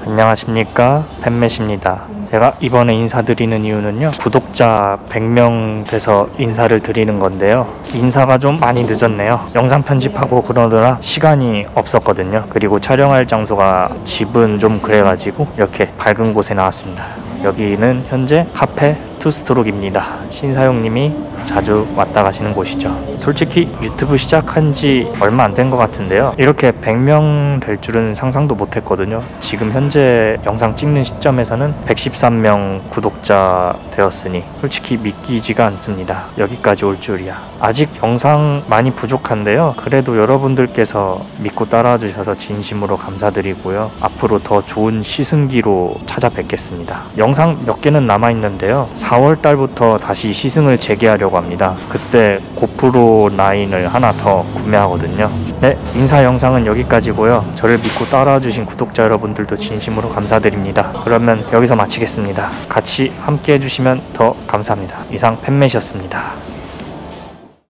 안녕하십니까, 팬맷입니다. 제가 이번에 인사드리는 이유는요, 구독자 100명 돼서 인사를 드리는 건데요, 인사가 좀 많이 늦었네요. 영상 편집하고 그러느라 시간이 없었거든요. 그리고 촬영할 장소가 집은 좀 그래가지고 이렇게 밝은 곳에 나왔습니다. 여기는 현재 카페 투스트로크입니다. 신사용님이 자주 왔다 가시는 곳이죠. 솔직히 유튜브 시작한 지 얼마 안 된 것 같은데요, 이렇게 100명 될 줄은 상상도 못 했거든요. 지금 현재 영상 찍는 시점에서는 113명 구독자 되었으니 솔직히 믿기지가 않습니다. 여기까지 올 줄이야. 아직 영상 많이 부족한데요, 그래도 여러분들께서 믿고 따라와 주셔서 진심으로 감사드리고요. 앞으로 더 좋은 시승기로 찾아뵙겠습니다. 영상 몇 개는 남아있는데요, 4월 달부터 다시 시승을 재개하려고 합니다. 그때 고프로 9을 하나 더 구매하거든요. 네, 인사 영상은 여기까지고요. 저를 믿고 따라와 주신 구독자 여러분들도 진심으로 감사드립니다. 그러면 여기서 마치겠습니다. 같이 함께 해주시면 더 감사합니다. 이상 팬맷이었습니다.